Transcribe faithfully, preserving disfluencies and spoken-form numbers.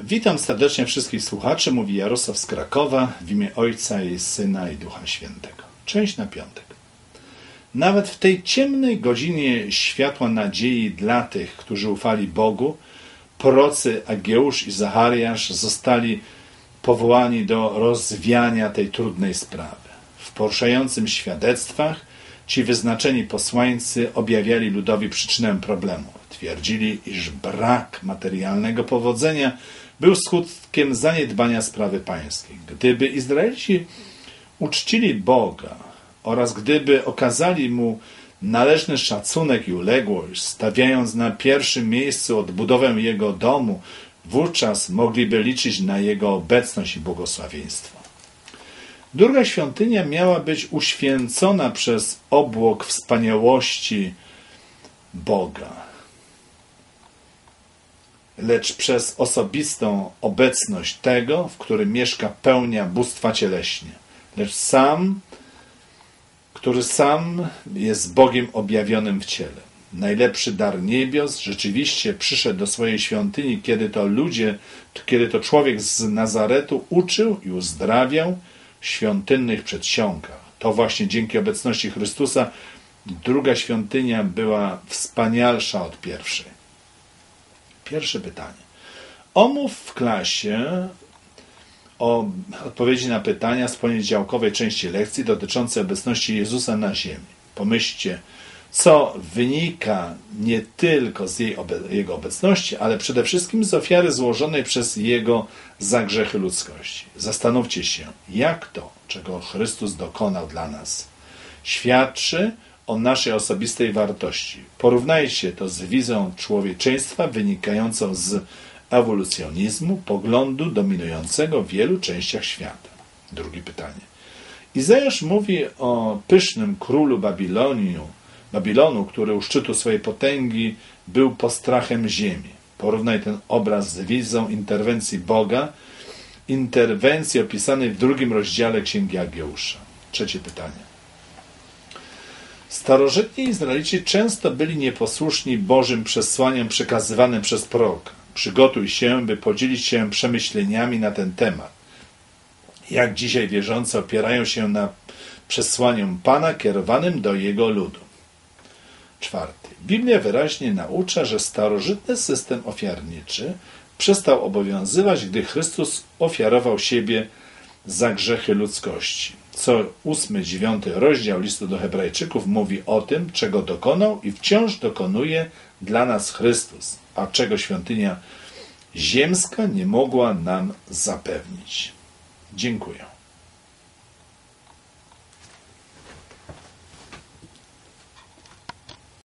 Witam serdecznie wszystkich słuchaczy, mówi Jarosław z Krakowa, w imię Ojca i Syna i Ducha Świętego. Część na piątek. Nawet w tej ciemnej godzinie światła nadziei dla tych, którzy ufali Bogu, prorocy Ageusz i Zachariasz zostali powołani do rozwiania tej trudnej sprawy. W poruszających świadectwach ci wyznaczeni posłańcy objawiali ludowi przyczynę problemu. Twierdzili, iż brak materialnego powodzenia był skutkiem zaniedbania sprawy pańskiej. Gdyby Izraelici uczcili Boga oraz gdyby okazali Mu należny szacunek i uległość, stawiając na pierwszym miejscu odbudowę Jego domu, wówczas mogliby liczyć na Jego obecność i błogosławieństwo. Druga świątynia miała być uświęcona przez obłok wspaniałości Boga, lecz przez osobistą obecność tego, w którym mieszka pełnia bóstwa cieleśnie, lecz sam, który sam jest Bogiem objawionym w ciele. Najlepszy dar niebios rzeczywiście przyszedł do swojej świątyni, kiedy to ludzie, kiedy to człowiek z Nazaretu uczył i uzdrawiał w świątynnych przedsionkach. To właśnie dzięki obecności Chrystusa druga świątynia była wspanialsza od pierwszej. Pierwsze pytanie. Omów w klasie o odpowiedzi na pytania z poniedziałkowej części lekcji dotyczącej obecności Jezusa na ziemi. Pomyślcie, co wynika nie tylko z jej obe- Jego obecności, ale przede wszystkim z ofiary złożonej przez Jego za grzechy ludzkości. Zastanówcie się, jak to, czego Chrystus dokonał dla nas, świadczy o naszej osobistej wartości. Porównajcie to z wizją człowieczeństwa wynikającą z ewolucjonizmu, poglądu dominującego w wielu częściach świata. Drugie pytanie. Izajasz mówi o pysznym królu Babiloniu, Babilonu, który u szczytu swojej potęgi był postrachem ziemi. Porównaj ten obraz z wizją interwencji Boga, interwencji opisanej w drugim rozdziale Księgi Ageusza. Trzecie pytanie. Starożytni Izraelici często byli nieposłuszni Bożym przesłaniom przekazywanym przez proroka. Przygotuj się, by podzielić się przemyśleniami na ten temat. Jak dzisiaj wierzący opierają się na przesłaniom Pana kierowanym do Jego ludu. Czwarty. Biblia wyraźnie naucza, że starożytny system ofiarniczy przestał obowiązywać, gdy Chrystus ofiarował siebie za grzechy ludzkości. Co ósmy, dziewiąty rozdział listu do Hebrajczyków mówi o tym, czego dokonał i wciąż dokonuje dla nas Chrystus, a czego świątynia ziemska nie mogła nam zapewnić. Dziękuję.